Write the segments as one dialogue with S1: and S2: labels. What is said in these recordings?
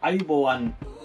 S1: අයිබෝවන්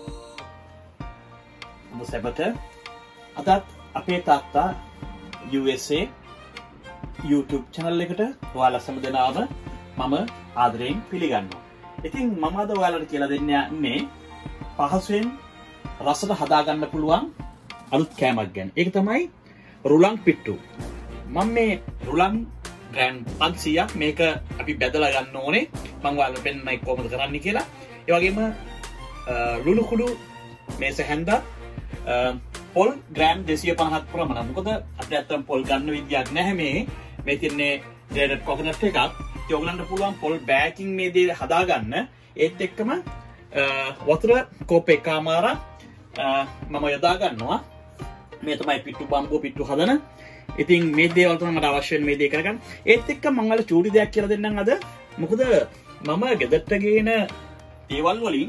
S1: ඔබ සැපට අදත් අපේ තාත්තා USA YouTube channel එකට ඔයාලා සම දෙනාම මම ආදරයෙන් පිළිගන්නවා. ඉතින් මම අද ඔයාලට කියලා දෙන්න යන්නේ පහසුවෙන් රසට හදාගන්න පුළුවන් අලුත් කෑමක් ගැන. ඒක තමයි රුලන් පිට්ටු. මම මේ රුලන් ග්‍රෑන්ඩ් 500ක් මේක අපි බෙදලා ගන්න ඕනේ. මම ඔයාලට පෙන්නයි කොහොමද කරන්න කියලා. ඒ වගේම ලුණු කුඩු මේස හැන්දා පොල් ග්‍රෑම් 250ක් ප්‍රමාණ. මොකද අපිට අත්තම් පොල් ගන්න විදියක් නැහැ මේ තියන්නේ ග්‍රේඩඩ් කොකනට් එකක්. ඒ ඔයගලන්ට පුළුවන් පොල් බෑකින් මේ දේ හදාගන්න. ඒත් එක්කම වතුර කෝප් එකමාරක් මම යොදා ගන්නවා. මේ තමයි පිට්ටු බම්බෝ පිට්ටු හදන. ඉතින් මේ දේවල් තමයි මට අවශ්‍ය වෙන මේ දේ කරගන්න. ඒත් එක්ක මම ඔයාලට චූටි දෙයක් කියලා දෙන්නම් අද. මොකද මම ගෙදරට ගේන දේවල් වලින්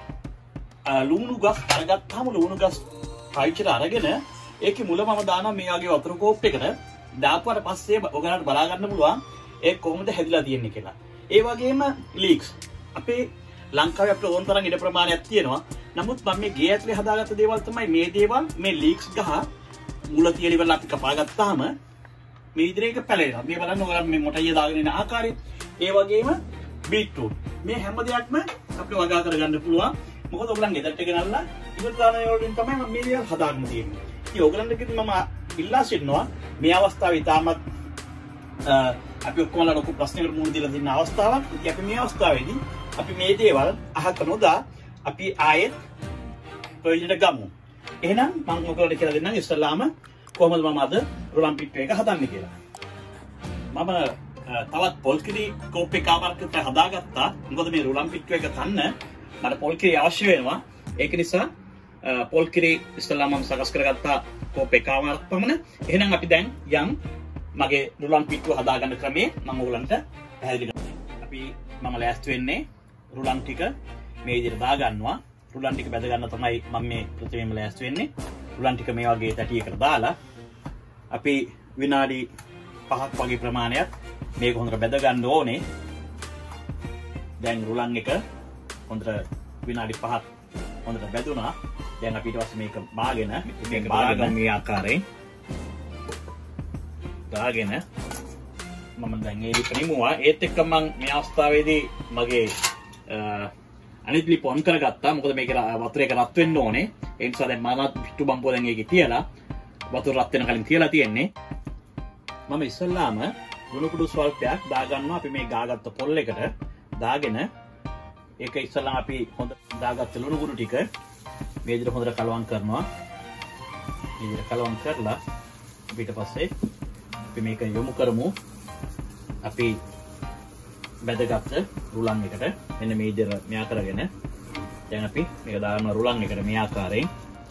S1: ලුණු ගස් අරගත්තාම ලුණු ගස් පයිචර අරගෙන ඒකේ මුල මම දානවා මේ වගේ වතුර කෝප් එකට. දාපුවාට පස්සේ ඔයාලට බලා ගන්න පුළුවන් ඒක කොහොමද හැදිලා තියෙන්නේ කියලා. ඒ වගේම ලීක්ස් අපේ ලංකාවේ අපිට ඕන තරම් ඉඩ ප්‍රමාණයක් තියෙනවා. නමුත් මම මේ ගේ ඇතුලේ හදාගත්ත දේවල් තමයි මේ දේවල්. මේ ලීක්ස් ගහ මුල තියෙන ඉවරලා අපි කපා ගත්තාම මේ විදිහට ඒක පැලෙනවා. මේ බලන්න ඔයාලා මේ මොටයිය දාගෙන ඉන්න ආකාරය. ඒ වගේම බීට්‍රූට් මේ හැම දෙයක්ම අපිට වගා කරගන්න පුළුවන්. මොකද ඔයගලන් ගෙදරට ගෙනල්ලා ඉවත දාන වලින් තමයි මම මේ දේවල් හදාගන්න තියෙන්නේ. ඉතින් ඔයගලන්ට කිව්ව මම ඉල්ලා සිටිනවා මේ අවස්ථාවේ ඉතාමත් අපි ඔක්කොම ලොකු ප්‍රශ්නයකට මුහුණ දීලා දින අවස්ථාවක්. ඉතින් අපි මේ අවස්ථාවේදී අපි මේ දේවල් අහක නොදා අපි ආයෙත් ප්‍රයෝජනට ගමු. එහෙනම් මම ඔයගලන්ට කියලා දෙන්නම් ඉස්සල්ලාම කොහොමද මම අද රුලන් පිට්ටු එක හදන්නේ කියලා. මම තවත් පොල් කිරි කෝප් එකමාරක් හදාගත්තා. මොකද මේ රුලන් පිට්ටු එක කන්න මට පොල් කිරි අවශ්‍ය වෙනවා. ඒක නිසා පොල් කිරි ඉස්සල්ලාම මම සකස් කරගත්තා කෝප් එකමාරක් පමණ. එහෙනම් අපි දැන් යම් මගේ රුලන් පිට්ටුව හදාගන්න ක්‍රමයේ මම ඔයගලන්ට පැහැදිලි කරනවා. අපි මම ලෑස්ති වෙන්නේ රුලන් ටික මේ විදිහට දාගන්නවා. රුලන් ටික බැද ගන්න තමයි මම මේ ප්‍රථමයෙන්ම ලෑස්ති වෙන්නේ. රුලන් ටික මේ වගේ තැටියකට දාලා අපි විනාඩි 5ක් වගේ ප්‍රමාණයක් මේක හොඳට බැද ගන්න ඕනේ. දැන් රුලන් එක හොඳට විනාඩි 5ක් හොඳට බැදුනා. දැන් අපි ඊට පස්සේ මේක බාගෙන මේ ආකාරයෙන් දාගෙන මම දැන් ඒක නිමුවා. ඒත් එක්ක මම මේ අවස්ථාවේදී මගේ අනිත් ලිප ඔන් කරගත්තා. මොකද මේක වතුර එක රත් වෙන්න ඕනේ. ඒ නිසා දැන් මම පිට්ටු බම්බෝ දැන් ඒකේ තියලා වතුර රත් වෙන කලින් තියලා තියෙන්නේ. මම ඉස්සල්ලාම ලුණු කුඩු ස්වල්පයක් දාගන්නවා. අපි මේ ගාගත්ත පොල් එකට දාගෙන ඒක ඉස්සල්ලාම අපි හොඳ දාගත්ත ලුණු කුඩු ටික මේ විදිහට හොඳට කලවම් කරනවා. මේ විදිහට කලවම් කරලා ඊට පස්සේ අපි මේක යොමු කරමු. අපි බෙදගත්ත රුලන් එකට මෙන්න මේ විදිහට මෙයා කරගෙන දැන් අපි මේක දානවා රුලන් එකට මේ ආකාරයෙන්.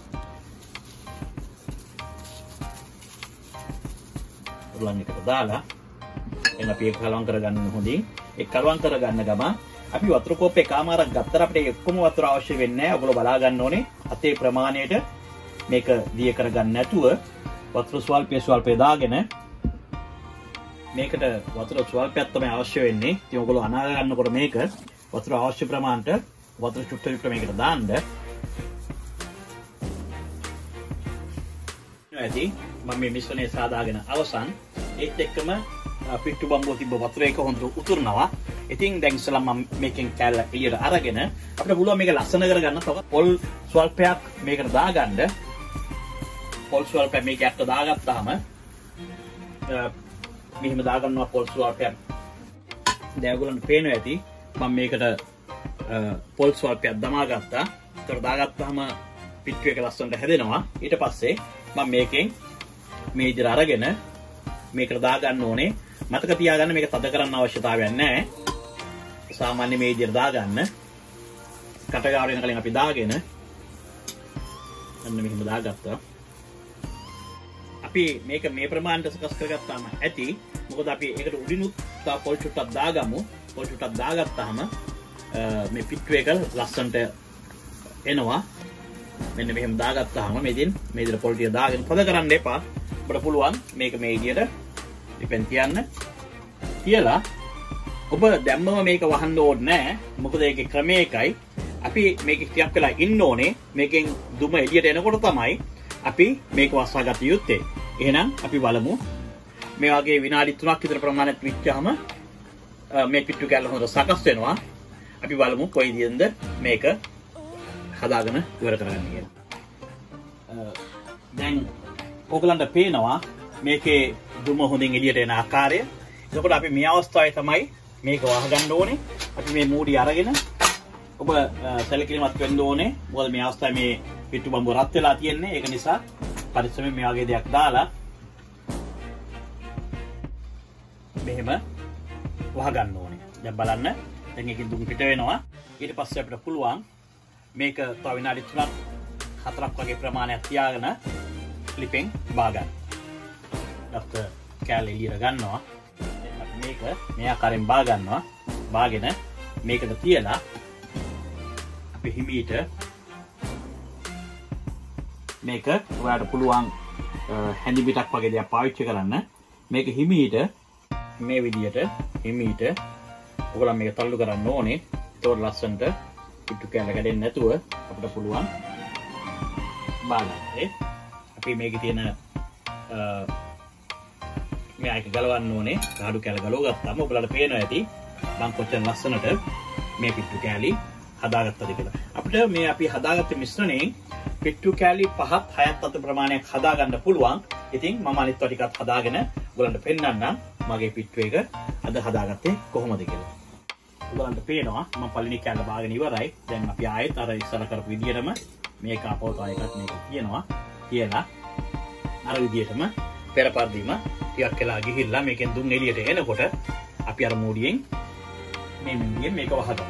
S1: රුලන් එකට දාලා දැන් අපි ඒක කලවම් කරගන්න හොඳින්. ඒක කලවම් කරගන්න ගම අපි වතුර කෝප් එකමාරක් ගත්තට අපිට එක්කම වතුර අවශ්‍ය වෙන්නේ නැහැ. ඔයගොල්ලෝ බලා ගන්න ඕනේ අතේ ප්‍රමාණයට මේක දිය කරගන්න නැතුව වතුර ස්වල්පය දාගෙන මේකට වතුර ස්වල්පයක් තමයි අවශ්‍ය වෙන්නේ. ඉතින් ඔයගොල්ලෝ අනා ගන්නකොට මේක වතුර අවශ්‍ය ප්‍රමාණයට වතුර චුට්ට මේකට දාන්න. ඇති මම මේ මිශ්‍රණය සාදාගෙන අවසන්. ඒත් එක්කම පිට්ටු බම්බෝ තිබ්බ වතුර එක හොඳට උතුරනවා. ඉතින් දැන් ඉස්සලා මම මේකෙන් කැල්ල එළියට අරගෙන අපිට පුළුවන් මේක ලස්සන කරගන්න. තව පොල් ස්වල්පයක් මේකට දාගන්න. පොල් ස්වල්පයක් මේක ඇත්ත දාගත්තාම මෙහෙම දාගන්නවා පොල් ස්වල්පයක්. දැන් ඔයගොල්ලන්ට පේනවා ඇති මම මේකට පොල් ස්වල්පයක් දමා ගත්තා. ඒතර දාගත්තාම පිට්ටු එක ලස්සනට හැදෙනවා. ඊට පස්සේ මම මේකෙන් මේ විදිහට අරගෙන මේකට දාගන්න ඕනේ. මතක තියාගන්න මේක තද කරන්න අවශ්‍යතාවයක් නැහැ. සාමාන්‍ය මේ විදිහට දාගන්න. කට ගාව වෙන කලින් අපි දාගෙන අන්න මෙහෙම දාගත්තා. අපි මේක මේ ප්‍රමාණයට සකස් කරගත්තාම ඇති. මොකද අපි ඒකට උඩිනුත් තව පොල් චුට්ටක් දාගමු. පොල් චුට්ටක් දාගත්තාම මේ පිට්ටු එක ලස්සනට එනවා. මෙන්න මෙහෙම දාගත්තාම මේ විදිහට පොල් ටික දාගෙන පද කරන්න එපා. අපිට පුළුවන් මේක මේ විදිහට ඉපෙන් තියන්න. තියලා ඔබ දැම්මම මේක වහන්න ඕනේ නැහැ. මොකද ඒකේ ක්‍රමය එකයි. අපි මේක ටිකක් වෙලා ඉන්න ඕනේ. මේකෙන් දුම එළියට එනකොට තමයි අපි මේක වස්සා ගත යුත්තේ. එහෙනම් අපි බලමු. මේ වගේ විනාඩි 3ක් විතර ප්‍රමාණයක් විච්චාම මේ පිට්ටු කැල්ල හොඳ සකස් වෙනවා. අපි බලමු කොයි විදියෙන්ද මේක හදාගෙන ඉවර කරගන්න කියලා. දැන් ඕගලන්ට පේනවා මේකේ දුම හොඳින් එළියට එන ආකාරය. එතකොට අපි මේ අවස්ථාවේ තමයි මේක වහගන්න ඕනේ. අපි මේ මූඩි අරගෙන ඔබ සැලකිලිමත් වෙන්න ඕනේ. මොකද මේ අවස්ථාවේ මේ පිට්ටු බම්බු රත් වෙලා තියෙන්නේ. ඒක නිසා පරිස්සමෙන් මේ වගේ දෙයක් දාලා මෙහෙම වහගන්න ඕනේ. දැන් බලන්න. දැන් ඒකෙන් දුම් පිට වෙනවා. ඊට පස්සේ අපිට පුළුවන් මේක තව විනාඩි 3ක් 4ක් වගේ ප්‍රමාණයක් තියාගෙන ක්ලිපෙන් බා ගන්න. ඩොක්ටර් කැලේ ඉලිර ගන්නවා. මේක මේ ආකාරයෙන් බා ගන්නවා. බාගෙන මේකට තියලා අපි හිමීට මේක ඔයාලට පුළුවන් හැඳි පිටක් වගේ දෙයක් පාවිච්චි කරන්න. මේක හිමීට මේ විදියට හිමීට ඔයගොල්ලෝ මේක තල්ලු කරන්න ඕනේ. ඒතකොට ලස්සනට පිට්ටු කැල්ල කැඩෙන්නේ නැතුව අපිට පුළුවන් බලන්න. අපි මේකේ තියෙන මේක ගලවන්න ඕනේ. ගාඩු කැල්ල ගලව ගත්තාම ඔයගොල්ලන්ට පේනවා ඇති මම කොච්චර ලස්සනට මේ පිට්ටු කැලි හදාගත්තද කියලා. අපිට මේ අපි හදාගත්ත මිශ්‍රණයෙන් පිට්ටු කැලි 5ක් 6ක් අතර ප්‍රමාණයක් හදාගන්න පුළුවන්. ඉතින් මම අනිත් ටිකත් හදාගෙන ඔයගොල්ලන්ට පෙන්නන්නම් මගේ පිට්ටු එක අද හදාගත්තේ කොහොමද කියලා. ඔයගොල්ලන්ට පේනවා මම පළවෙනි කැල්ල බාගෙන ඉවරයි. දැන් අපි ආයෙත් අර ඉස්සර කරපු විදිහටම මේක අපව තව එකක් මේක තියනවා. කියලා අර විදිහටම පෙරපර්දීම ටිකක් වෙලා ගිහිල්ලා මේකෙන් දුම් එළියට එනකොට අපි අර මූඩියෙන් මේ මිනිහෙන් මේක වහගන්නවා.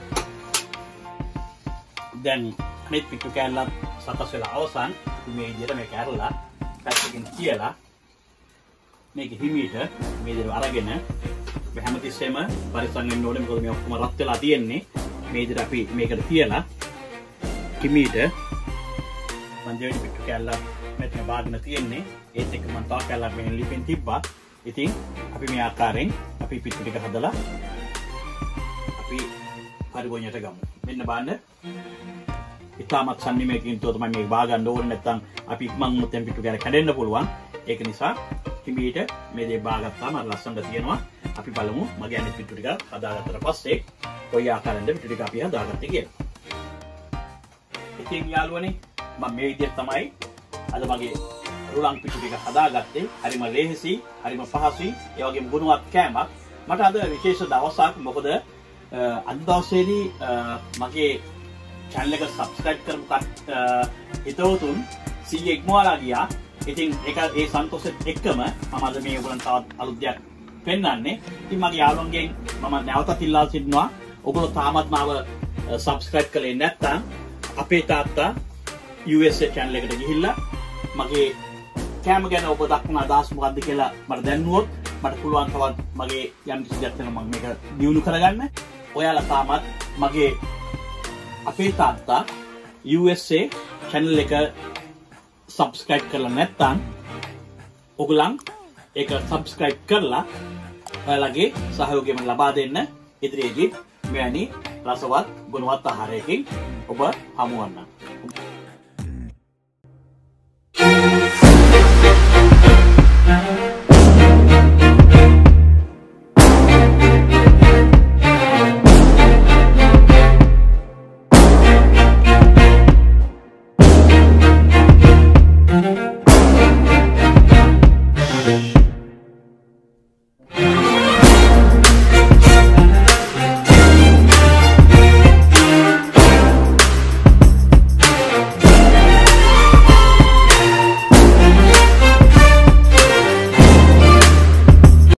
S1: දැන් අනිත් පිට්ටු කැල්ලත් සකස් වෙලා අවසන්. මේ විදිහට මේක ඇරලා පැත්තකින් තියලා මේක හිමීට මේ විදිහට අරගෙන හැමතිස්සෙම පරිස්සම් වෙන්න ඕනේ. මොකද මේ ඔක්කොම රත් වෙලා තියෙන්නේ. මේ විදිහට අපි මේකට තියලා හිමීට මම දෙවෙනි පිට්ටු කැල්ල මෙතන බාගෙන තියෙන්නේ. ඒත් එක්ක මම තව කැල්ලක් මෙහෙන් ලිපෙන් තිබ්බා. ඉතින් අපි මේ ආකාරයෙන් අපි පිට්ටු ටික හදලා අපි පරිගොණයට ගමු. මෙන්න බලන්න. ඉතාමත් සම්නිමේකින් තමයි මේක බා ගන්න ඕනේ. නැත්නම් අපි ඉක්මන් මුතෙන් පිට්ටු කැල්ල කැඩෙන්න පුළුවන්. ඒක නිසා හිමීට මේ දේ බාගත්තාම අර ලස්සනට තියෙනවා. අපි බලමු මගේ අනිත් පිට්ටු ටික හදාගත්තට පස්සේ කොයි ආකාරයෙන්ද පිට්ටු ටික අපි හදාගත්තේ කියලා. ඉතින් යාළුවනේ මම මේ විදිහට තමයි අද මගේ රුලන් පිට්ටු ටික හදාගත්තේ. හරිම ලේසි, හරිම පහසුයි. ඒ වගේම ගුණවත් කෑමක්. මට අද විශේෂ දවසක්. මොකද අද දවසේදී මගේ channel එක subscribe කරපු හිතවතුන් 100 ඉක්මවලා ගියා. ඉතින් ඒක ඒ සන්තෝෂෙත් එක්කම මම අද මේ ඔයගොල්ලන්ට තවත් අලුත් දෙයක් පෙන්වන්නේ. ඉතින් මගේ යාළුවන්ගෙන් මම නැවතත් ඉල්ලා සිටිනවා ඔයගොල්ලෝ තාමත් මාව subscribe කළේ නැත්නම් අපේ තාත්තා USA channel එකට ගිහිල්ලා මගේ කැම ගැන ඔබ දක්වන අදහස් මොකද්ද කියලා මට දැන්නුවොත් මට පුළුවන් තවත් මගේ යම් කිසි දෙයක් වෙනවා මම මේක දියුණු කරගන්න. ඔයාලා තාමත් මගේ අපේ තාත්තා USA channel එක subscribe කරලා නැත්නම් ඔයගොල්ලන් ඒක subscribe කරලා ඔයාලගේ සහයෝගය ලබා දෙන්න. ඉදිරියේදී මෙවැනි රසවත් ගුණවත් ආහාරයකින් ඔබ හමු වන්න.